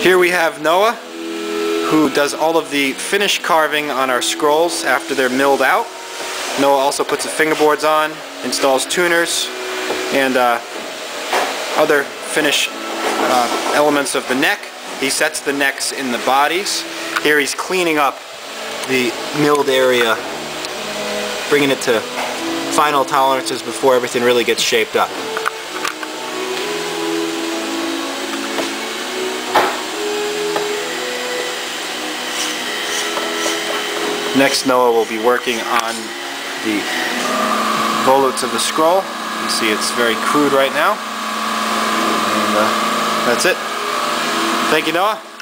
Here we have Noah, who does all of the finish carving on our scrolls after they're milled out. Noah also puts the fingerboards on, installs tuners, and other finish elements of the neck. He sets the necks in the bodies. Here he's cleaning up the milled area, bringing it to final tolerances before everything really gets shaped up. Next, Noah will be working on the volutes of the scroll. You see it's very crude right now. And that's it. Thank you, Noah.